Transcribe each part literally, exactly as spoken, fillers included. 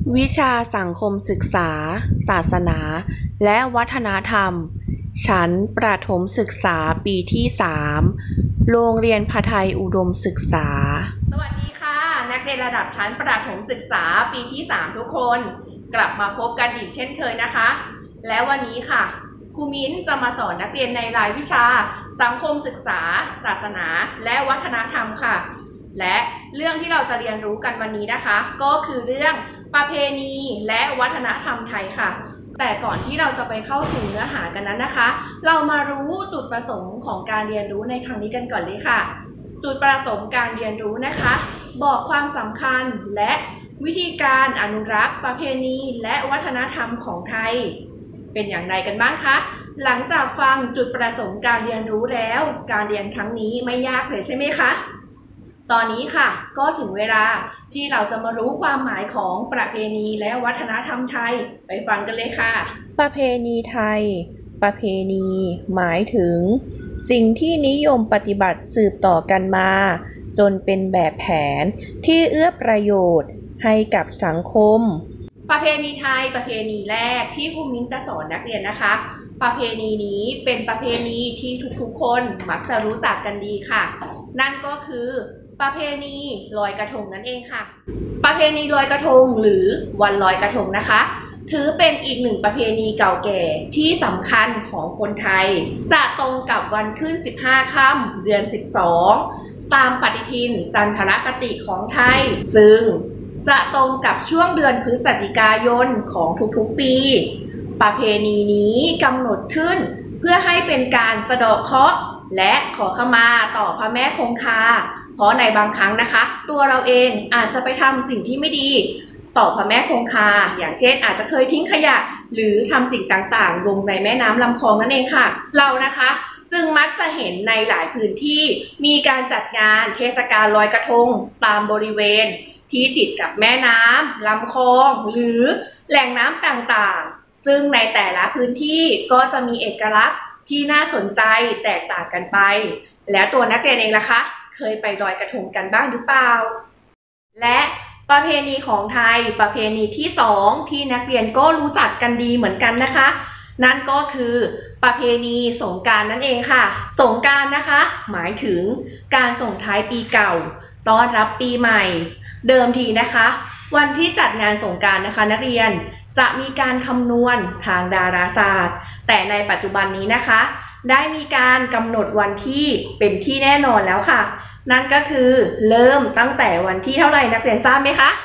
วิชาสังคมศึกษา ศาสนา และวัฒนธรรม ชั้นประถมศึกษาปีที่ สาม โรงเรียนพไทยอุดมศึกษาสวัสดีค่ะนักเรียนระดับชั้นประถมศึกษาปีที่ สาม ทุกคน กลับมาพบกันอีกเช่นเคยนะคะ และวันนี้ค่ะครูมิ้นจะมาสอนนักเรียนในรายวิชาสังคมศึกษา ศาสนา และวัฒนธรรมค่ะและเรื่องที่เราจะเรียนรู้กันวันนี้นะคะก็คือเรื่องประเพณีและวัฒนธรรมไทยค่ะแต่ก่อนที่เราจะไปเข้าสู่เนื้อหากันนั้นนะคะเรามารู้จุดประสงค์ของการเรียนรู้ในครั้งนี้กันก่อนเลยค่ะจุดประสงค์การเรียนรู้นะคะบอกความสำคัญและวิธีการอนุรักษ์ประเพณีและวัฒนธรรมของไทยเป็นอย่างไรกันบ้างคะหลังจากฟังจุดประสงค์การเรียนรู้แล้วการเรียนครั้งนี้ไม่ยากเลยใช่ไหมคะตอนนี้ค่ะก็ถึงเวลาที่เราจะมารู้ความหมายของประเพณีและวัฒนธรรมไทยไปฟังกันเลยค่ะประเพณีไทยประเพณีหมายถึงสิ่งที่นิยมปฏิบัติสืบต่อกันมาจนเป็นแบบแผนที่เอื้อประโยชน์ให้กับสังคมประเพณีไทยประเพณีแรกที่ครูมิ้นจะสอนนักเรียนนะคะประเพณีนี้เป็นประเพณีที่ทุกๆคนมักจะรู้จักกันดีค่ะนั่นก็คือประเพณีลอยกระทงนั่นเองค่ะประเพณีลอยกระทงหรือวันลอยกระทงนะคะถือเป็นอีกหนึ่งประเพณีเก่าแก่ที่สำคัญของคนไทยจะตรงกับวันขึ้นสิบห้าค่ำเดือนสิบสองตามปฏิทินจันทรคติของไทยซึ่งจะตรงกับช่วงเดือนพฤศจิกายนของทุกๆปีประเพณีนี้กำหนดขึ้นเพื่อให้เป็นการสะเดาะเคราะห์และขอขมาต่อพระแม่คงคาเพราะในบางครั้งนะคะตัวเราเองอาจจะไปทำสิ่งที่ไม่ดีต่อพระแม่คงคาอย่างเช่นอาจจะเคยทิ้งขยะหรือทำสิ่งต่างๆลงในแม่น้ำลำคลองนั่นเองค่ะเรานะคะจึงมักจะเห็นในหลายพื้นที่มีการจัดงานเทศกาลลอยกระทงตามบริเวณที่ติดกับแม่น้ำลำคลองหรือแหล่งน้ำต่างๆซึ่งในแต่ละพื้นที่ก็จะมีเอกลักษณ์ที่น่าสนใจแตกต่างกันไปแล้วตัวนักเรียนเองล่ะคะเคยไปลอยกระทงกันบ้างหรือเปล่าและประเพณีของไทยประเพณีที่สองที่นักเรียนก็รู้จักกันดีเหมือนกันนะคะนั่นก็คือประเพณีสงกรานต์นั่นเองค่ะสงกรานต์นะคะหมายถึงการส่งท้ายปีเก่าต้อนรับปีใหม่เดิมทีนะคะวันที่จัดงานสงกรานต์นะคะนักเรียนจะมีการคำนวณทางดาราศาสตร์แต่ในปัจจุบันนี้นะคะได้มีการกำหนดวันที่เป็นที่แน่นอนแล้วค่ะนั่นก็คือเริ่มตั้งแต่วันที่เท่าไหร่นักเรียนทราบไหมคะ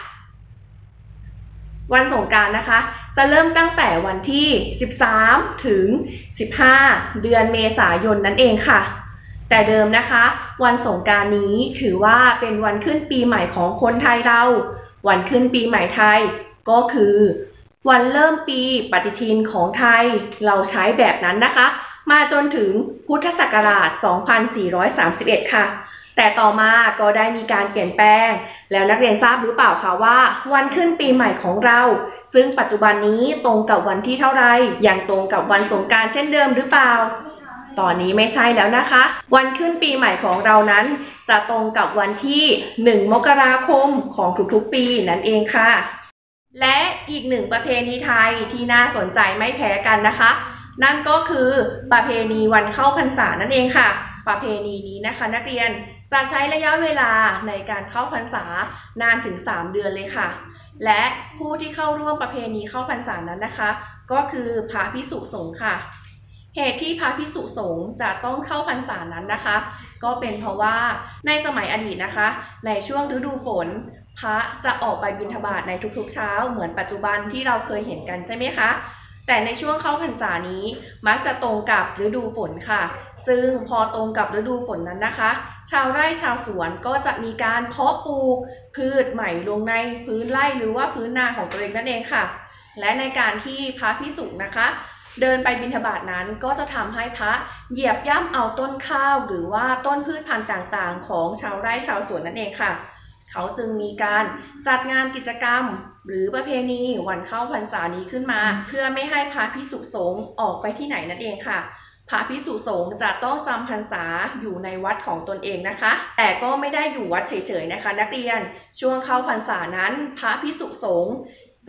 วันสงกรานต์นะคะจะเริ่มตั้งแต่วันที่สิบสามถึงสิบห้าเดือนเมษายนนั่นเองค่ะแต่เดิมนะคะวันสงกรานต์นี้ถือว่าเป็นวันขึ้นปีใหม่ของคนไทยเราวันขึ้นปีใหม่ไทยก็คือวันเริ่มปีปฏิทินของไทยเราใช้แบบนั้นนะคะมาจนถึงพุทธศักราชสองพันสี่ร้อยสามสิบเอ็ดค่ะแต่ต่อมาก็ได้มีการเปลี่ยนแปลงแล้วนักเรียนทราบหรือเปล่าคะว่าวันขึ้นปีใหม่ของเราซึ่งปัจจุบันนี้ตรงกับวันที่เท่าไรยังตรงกับวันสงกรานต์เช่นเดิมหรือเปล่าตอนนี้ไม่ใช่แล้วนะคะวันขึ้นปีใหม่ของเรานั้นจะตรงกับวันที่หนึ่งมกราคมของทุกๆปีนั่นเองค่ะและอีกหนึ่งประเพณีไทยที่น่าสนใจไม่แพ้กันนะคะนั่นก็คือประเพณีวันเข้าพรรษานั่นเองค่ะประเพณีนี้นะคะนักเรียนจะใช้ระยะเวลาในการเข้าพรรษานานถึงสามเดือนเลยค่ะและผู้ที่เข้าร่วมประเพณีเข้าพรรษานั้นนะคะก็คือพระภิกษุสงฆ์ค่ะเหตุที่พระภิกษุสงฆ์จะต้องเข้าพรรษานั้นนะคะก็เป็นเพราะว่าในสมัยอดีตนะคะในช่วงฤดูฝนพระจะออกไปบิณฑบาตในทุกๆเช้าเหมือนปัจจุบันที่เราเคยเห็นกันใช่ไหมคะแต่ในช่วงเข้าพรรษานี้มักจะตรงกับฤดูฝนค่ะซึ่งพอตรงกับฤดูฝนนั้นนะคะชาวไร่ชาวสวนก็จะมีการเพาะปลูกพืชใหม่ลงในพื้นไร่หรือว่าพื้นนาของตัวเองนั่นเองค่ะและในการที่พระภิกษุนะคะเดินไปบิณฑบาตนั้นก็จะทำให้พระเหยียบย่ำเอาต้นข้าวหรือว่าต้นพืชพันธุ์ต่างๆของชาวไร่ชาวสวนนั่นเองค่ะเขาจึงมีการจัดงานกิจกรรมหรือประเพณีวันเข้าพรรษานี้ขึ้นมาเพื่อไม่ให้พระภิกษุสงฆ์ออกไปที่ไหนนั่นเองค่ะพระภิกษุสงฆ์จะต้องจำพรรษาอยู่ในวัดของตนเองนะคะแต่ก็ไม่ได้อยู่วัดเฉยๆนะคะนักเรียนช่วงเข้าพรรษานั้นพระภิกษุสงฆ์จ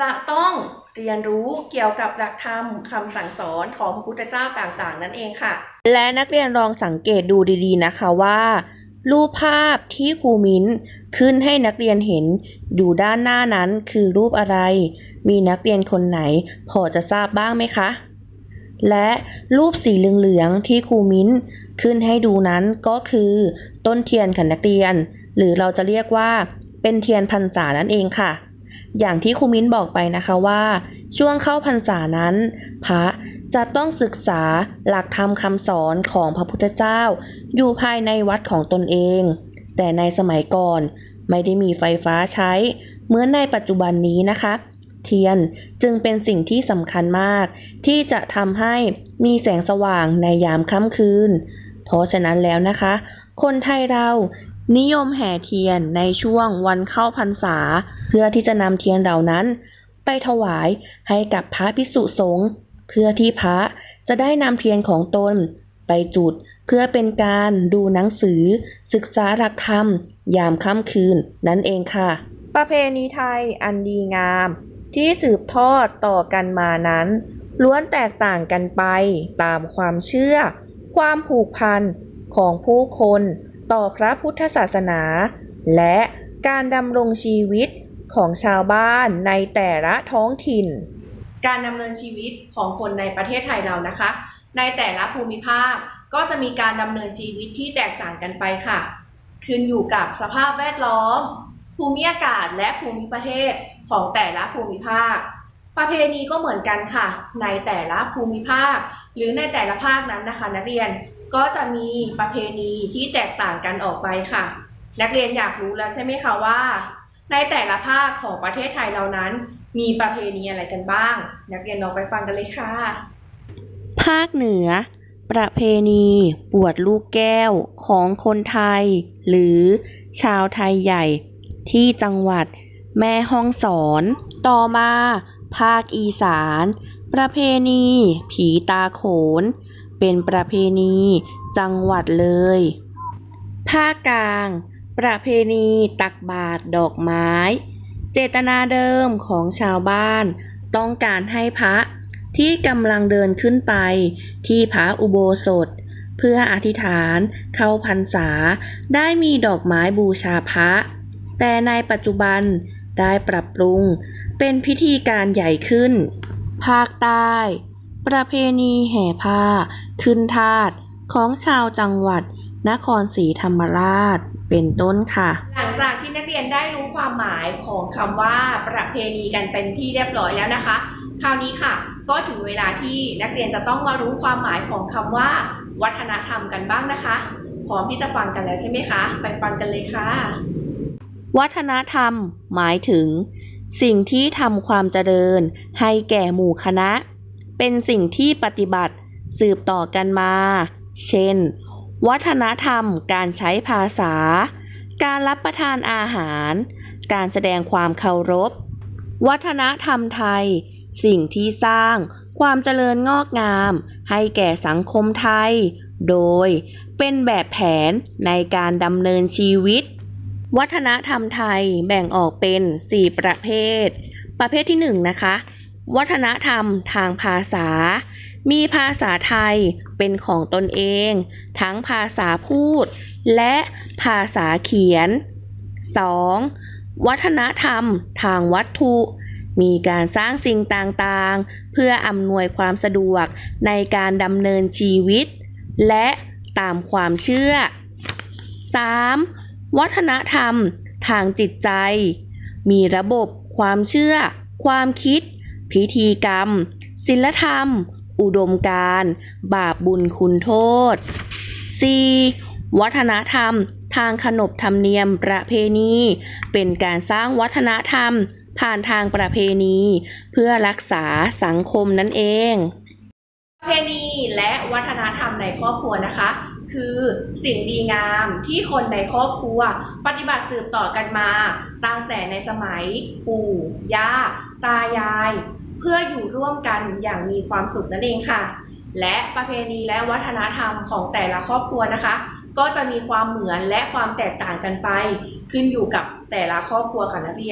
จะต้องเรียนรู้เกี่ยวกับหลักธรรมคำสั่งสอนของพระพุทธเจ้าต่างๆนั่นเองค่ะและนักเรียนลองสังเกตดูดีๆนะคะว่า รูปภาพที่ครูมิ้นขึ้นให้นักเรียนเห็นอยู่ด้านหน้านั้นคือรูปอะไร มีนักเรียนคนไหนพอจะทราบบ้างไหมคะ และรูปสีเหลืองๆที่ครูมิ้นขึ้นให้ดูนั้นก็คือต้นเทียนค่ะนักเรียน หรือเราจะเรียกว่าเป็นเทียนพรรษานั่นเองค่ะ อย่างที่ครูมิ้นบอกไปนะคะว่าช่วงเข้าพรรษานั้นพระจะต้องศึกษาหลักธรรมคำสอนของพระพุทธเจ้าอยู่ภายในวัดของตนเอง แต่ในสมัยก่อนไม่ได้มีไฟฟ้าใช้เหมือนในปัจจุบันนี้นะคะเทียนจึงเป็นสิ่งที่สำคัญมากที่จะทำให้มีแสงสว่างในยามค่ำคืนเพราะฉะนั้นแล้วนะคะคนไทยเรานิยมแห่เทียนในช่วงวันเข้าพรรษาเพื่อที่จะนำเทียนเหล่านั้นไปถวายให้กับพระภิกษุสงฆ์เพื่อที่พระจะได้นำเทียนของตนไปจุดเพื่อเป็นการดูหนังสือศึกษาหลักธรรมยามค่ำคืนนั่นเองค่ะประเพณีไทยอันดีงามที่สืบทอดต่อกันมานั้นล้วนแตกต่างกันไปตามความเชื่อความผูกพันของผู้คนต่อพระพุทธศาสนาและการดำรงชีวิตของชาวบ้านในแต่ละท้องถิ่นการดำเนินชีวิตของคนในประเทศไทยเรานะคะในแต่ละภูมิภาคก็จะมีการดำเนินชีวิตที่แตกต่างกันไปค่ะขึ้นอยู่กับสภาพแวดล้อมภูมิอากาศและภูมิประเทศของแต่ละภูมิภาคประเพณีก็เหมือนกันค่ะในแต่ละภูมิภาคหรือในแต่ละภาคนั้นนะคะนักเรียนก็จะมีประเพณีที่แตกต่างกันออกไปค่ะนักเรียนอยากรู้แล้วใช่ไหมคะว่าในแต่ละภาคของประเทศไทยเรานั้นมีประเพณีอะไรกันบ้างนักเรียนลองไปฟังกันเลยค่ะภาคเหนือประเพณีบวชลูกแก้วของคนไทยหรือชาวไทยใหญ่ที่จังหวัดแม่ฮ่องสอนต่อมาภาคอีสานประเพณีผีตาโขนเป็นประเพณีจังหวัดเลยภาคกลางประเพณีตักบาตรดอกไม้เจตนาเดิมของชาวบ้านต้องการให้พระที่กำลังเดินขึ้นไปที่พระอุโบสถเพื่ออธิษฐานเข้าพรรษาได้มีดอกไม้บูชาพระแต่ในปัจจุบันได้ปรับปรุงเป็นพิธีการใหญ่ขึ้นภาคใต้ประเพณีแห่ผ้าขึ้นธาตุของชาวจังหวัดนครศรีธรรมราชเป็นต้นค่ะหลังจากที่นักเรียนได้รู้ความหมายของคำว่าประเพณีกันเป็นที่เรียบร้อยแล้วนะคะคราวนี้ค่ะก็ถึงเวลาที่นักเรียนจะต้องมารู้ความหมายของคำว่าวัฒนธรรมกันบ้างนะคะพร้อมที่จะฟังกันแล้วใช่ไหมคะไปฟังกันเลยค่ะวัฒนธรรมหมายถึงสิ่งที่ทำความเจริญให้แก่หมู่คณะเป็นสิ่งที่ปฏิบัติสืบต่อกันมาเช่นวัฒนธรรมการใช้ภาษาการรับประทานอาหารการแสดงความเคารพวัฒนธรรมไทยสิ่งที่สร้างความเจริญงอกงามให้แก่สังคมไทยโดยเป็นแบบแผนในการดำเนินชีวิตวัฒนธรรมไทยแบ่งออกเป็นสี่ประเภทประเภทที่หนึ่งนะคะวัฒนธรรมทางภาษามีภาษาไทยเป็นของตนเองทั้งภาษาพูดและภาษาเขียน สอง. วัฒนธรรมทางวัตถุมีการสร้างสิ่งต่างๆเพื่ออำนวยความสะดวกในการดำเนินชีวิตและตามความเชื่อ สาม. วัฒนธรรมทางจิตใจมีระบบความเชื่อความคิดพิธีกรรมศีลธรรมอุดมการณ์บาปบุญคุณโทษ สี่. วัฒนธรรมทางขนบธรรมเนียมประเพณีเป็นการสร้างวัฒนธรรมผ่านทางประเพณีเพื่อรักษาสังคมนั่นเองประเพณีและวัฒนธรรมในครอบครัวนะคะคือสิ่งดีงามที่คนในครอบครัวปฏิบัติสืบต่อกันมาตั้งแต่ในสมัยปู่ย่าตายายเพื่ออยู่ร่วมกันอย่างมีความสุขนั่นเองค่ะและประเพณีและวัฒนธรรมของแต่ละครอบครัวนะคะก็จะมีความเหมือนและความแตกต่างกันไปขึ้นอยู่กับแต่ละครอบครัวค่ะนักเรียน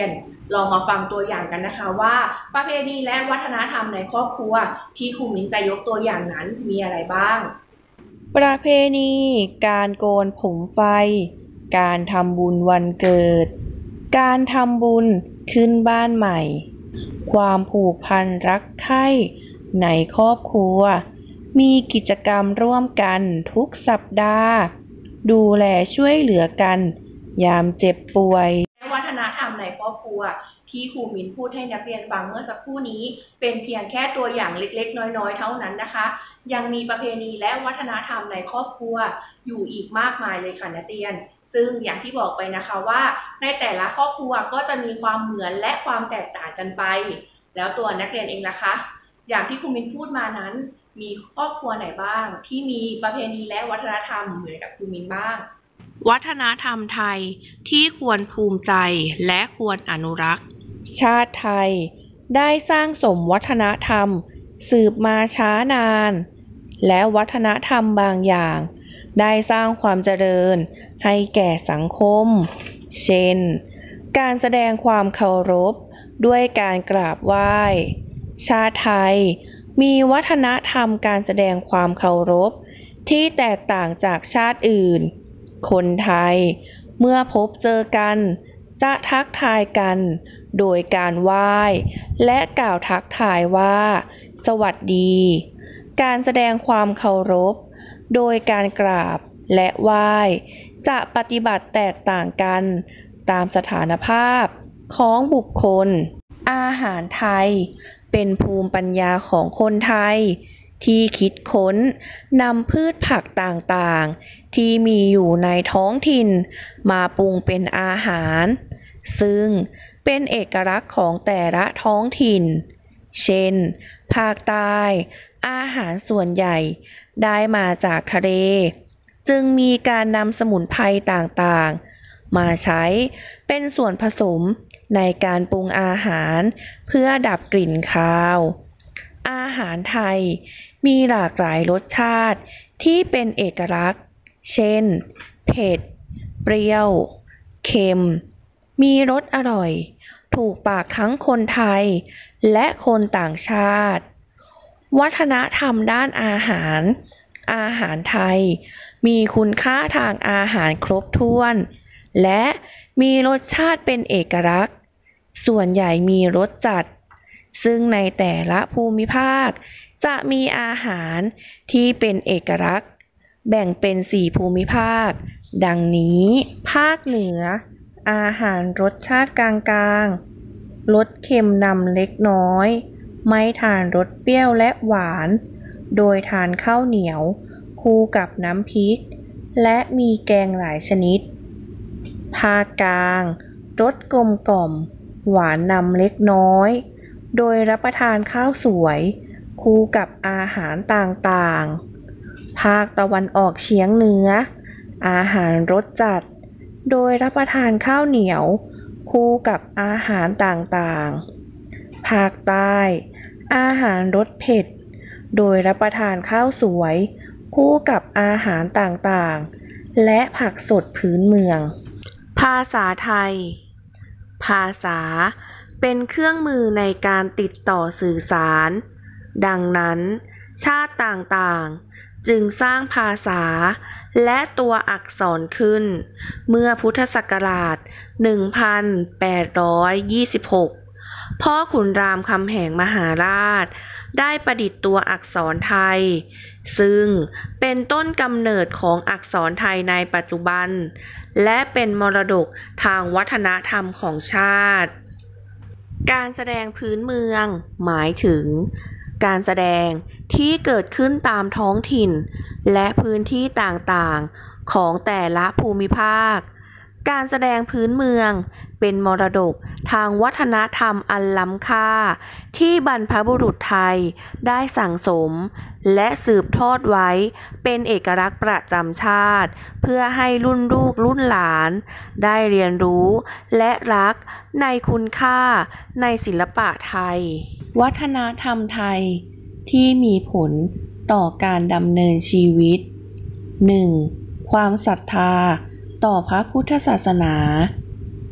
ลองมาฟังตัวอย่างกันนะคะว่าประเพณีและวัฒนธรรมในครอบครัวที่ครูมิ้นจะยกตัวอย่างนั้นมีอะไรบ้างประเพณีการโกนผมไฟการทำบุญวันเกิดการทำบุญขึ้นบ้านใหม่ความผูกพันรักใคร่ในครอบครัวมีกิจกรรมร่วมกันทุกสัปดาห์ดูแลช่วยเหลือกันยามเจ็บป่วยวัฒนธรรมในครอบครัวที่ครูมิ้นพูดให้นักเรียนฟังเมื่อสักครู่นี้เป็นเพียงแค่ตัวอย่างเล็กๆน้อยๆเท่านั้นนะคะยังมีประเพณีและวัฒนธรรมในครอบครัวอยู่อีกมากมายเลยค่ะนักเรียนซึ่งอย่างที่บอกไปนะคะว่าในแต่ละครอบครัวก็จะมีความเหมือนและความแตกต่างกันไปแล้วตัวนักเรียนเองล่ะคะอย่างที่ครูมิ้นพูดมานั้นมีครอบครัวไหนบ้างที่มีประเพณีและวัฒนธรรมเหมือนกับครูมิ้นบ้างวัฒนธรรมไทยที่ควรภูมิใจและควรอนุรักษ์ชาติไทยได้สร้างสมวัฒนธรรมสืบมาช้านานและวัฒนธรรมบางอย่างได้สร้างความเจริญให้แก่สังคมเช่นการแสดงความเคารพด้วยการกราบไหว้ชาติไทยมีวัฒนธรรมการแสดงความเคารพที่แตกต่างจากชาติอื่นคนไทยเมื่อพบเจอกันจะทักทายกันโดยการไหว้และกล่าวทักทายว่าสวัสดีการแสดงความเคารพโดยการกราบและไหว้จะปฏิบัติแตกต่างกันตามสถานภาพของบุคคลอาหารไทยเป็นภูมิปัญญาของคนไทยที่คิดค้นนำพืชผักต่างๆที่มีอยู่ในท้องถิ่นมาปรุงเป็นอาหารซึ่งเป็นเอกลักษณ์ของแต่ละท้องถิ่นเช่นภาคใต้อาหารส่วนใหญ่ได้มาจากทะเลจึงมีการนำสมุนไพรต่างๆมาใช้เป็นส่วนผสมในการปรุงอาหารเพื่อดับกลิ่นคาวอาหารไทยมีหลากหลายรสชาติที่เป็นเอกลักษณ์เช่นเผ็ดเปรี้ยวเค็มมีรสอร่อยถูกปากทั้งคนไทยและคนต่างชาติวัฒนธรรมด้านอาหารอาหารไทยมีคุณค่าทางอาหารครบถ้วนและมีรสชาติเป็นเอกลักษณ์ส่วนใหญ่มีรสจัดซึ่งในแต่ละภูมิภาคจะมีอาหารที่เป็นเอกลักษณ์แบ่งเป็นสี่ภูมิภาคดังนี้ภาคเหนืออาหารรสชาติกลางๆรสเค็มนำเล็กน้อยไม่ทานรสเปรี้ยวและหวานโดยทานข้าวเหนียวคู่กับน้ำพริกและมีแกงหลายชนิดภาคกลางรสกลมกล่อมหวานนำเล็กน้อยโดยรับประทานข้าวสวยคู่กับอาหารต่างๆภาคตะวันออกเฉียงเหนืออาหารรสจัดโดยรับประทานข้าวเหนียวคู่กับอาหารต่างๆภาคใต้อาหารรสเผ็ดโดยรับประทานข้าวสวยคู่กับอาหารต่างๆและผักสดพื้นเมืองภาษาไทยภาษาเป็นเครื่องมือในการติดต่อสื่อสารดังนั้นชาติต่างๆจึงสร้างภาษาและตัวอักษรขึ้นเมื่อพุทธศักราช หนึ่งพันแปดร้อยยี่สิบหก พ่อขุนรามคำแหงมหาราชได้ประดิษฐ์ตัวอักษรไทยซึ่งเป็นต้นกำเนิดของอักษรไทยในปัจจุบันและเป็นมรดกทางวัฒนธรรมของชาติการแสดงพื้นเมืองหมายถึงการแสดงที่เกิดขึ้นตามท้องถิ่นและพื้นที่ต่างๆของแต่ละภูมิภาคการแสดงพื้นเมืองเป็นมรดกทางวัฒนธรรมอันล้ำค่าที่บรรพบุรุษไทยได้สั่งสมและสืบทอดไว้เป็นเอกลักษณ์ประจำชาติเพื่อให้รุ่นลูกรุ่นหลานได้เรียนรู้และรักในคุณค่าในศิลปะไทยวัฒนธรรมไทยที่มีผลต่อการดำเนินชีวิต หนึ่ง. ความศรัทธาต่อพระพุทธศาสนา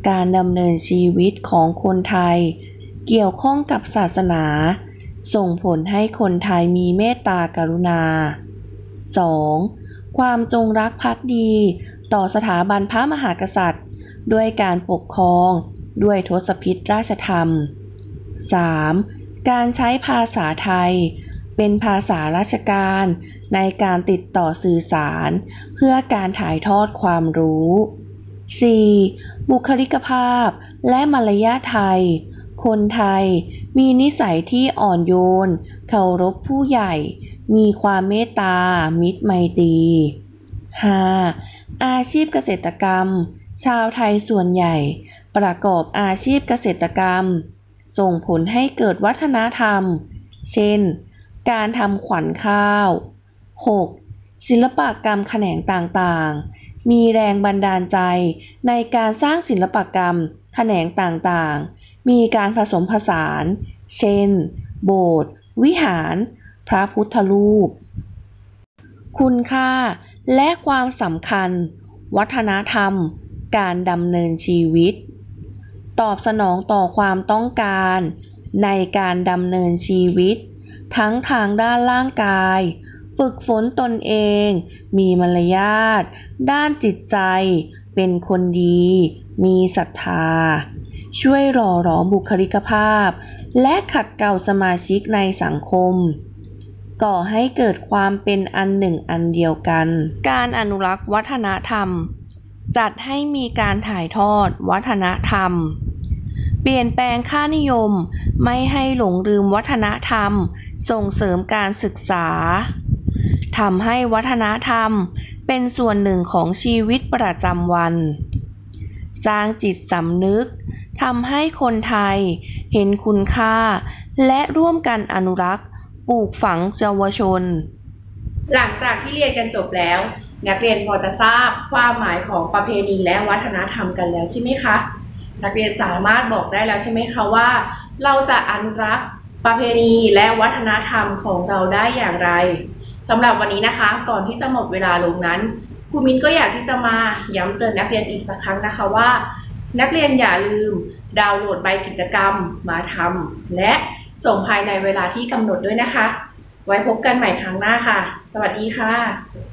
การดำเนินชีวิตของคนไทยเกี่ยวข้องกับศาสนา ส่งผลให้คนไทยมีเมตตากรุณา สอง. ความจงรักภักดีต่อสถาบันพระมหากษัตริย์ด้วยการปกครองด้วยทศพิธราชธรรม สาม. การใช้ภาษาไทยเป็นภาษาราชการในการติดต่อสื่อสารเพื่อการถ่ายทอดความรู้ สี่. บุคลิกภาพและมารยาทไทยคนไทยมีนิสัยที่อ่อนโยนเคารพผู้ใหญ่มีความเมตตามิตรไมตรี ห้า. อาชีพเกษตรกรรมชาวไทยส่วนใหญ่ประกอบอาชีพเกษตรกรรมส่งผลให้เกิดวัฒนธรรมเช่นการทำขวัญข้าว หก. ศิลปกรรมแขนงต่างๆมีแรงบันดาลใจในการสร้างศิลปกรรมแขนงต่างๆมีการผสมผสานเช่นโบสถ์วิหารพระพุทธรูปคุณค่าและความสำคัญวัฒนธรรมการดำเนินชีวิตตอบสนองต่อความต้องการในการดำเนินชีวิตทั้งทางด้านร่างกายฝึกฝนตนเองมีมารยาทด้านจิตใจเป็นคนดีมีศรัทธาช่วยหล่อหลอมบุคลิกภาพและขัดเกลาสมาชิกในสังคมก่อให้เกิดความเป็นอันหนึ่งอันเดียวกันการอนุรักษ์วัฒนธรรมจัดให้มีการถ่ายทอดวัฒนธรรมเปลี่ยนแปลงค่านิยมไม่ให้หลงลืมวัฒนธรรมส่งเสริมการศึกษาทำให้วัฒนธรรมเป็นส่วนหนึ่งของชีวิตประจำวันสร้างจิตสำนึกทำให้คนไทยเห็นคุณค่าและร่วมกันอนุรักษ์ปลูกฝังเยาวชนหลังจากที่เรียนกันจบแล้วนักเรียนพอจะทราบความหมายของประเพณีและวัฒนธรรมกันแล้วใช่ไหมคะนักเรียนสามารถบอกได้แล้วใช่ไหมคะว่าเราจะอนุรักษ์ประเพณีและวัฒนธรรมของเราได้อย่างไรสำหรับวันนี้นะคะก่อนที่จะหมดเวลาลงนั้นครูมิ้นก็อยากที่จะมาย้ำเตือนนักเรียนอีกสักครั้งนะคะว่านักเรียนอย่าลืมดาวน์โหลดใบกิจกรรมมาทำและส่งภายในเวลาที่กำหนดด้วยนะคะไว้พบกันใหม่ครั้งหน้าค่ะสวัสดีค่ะ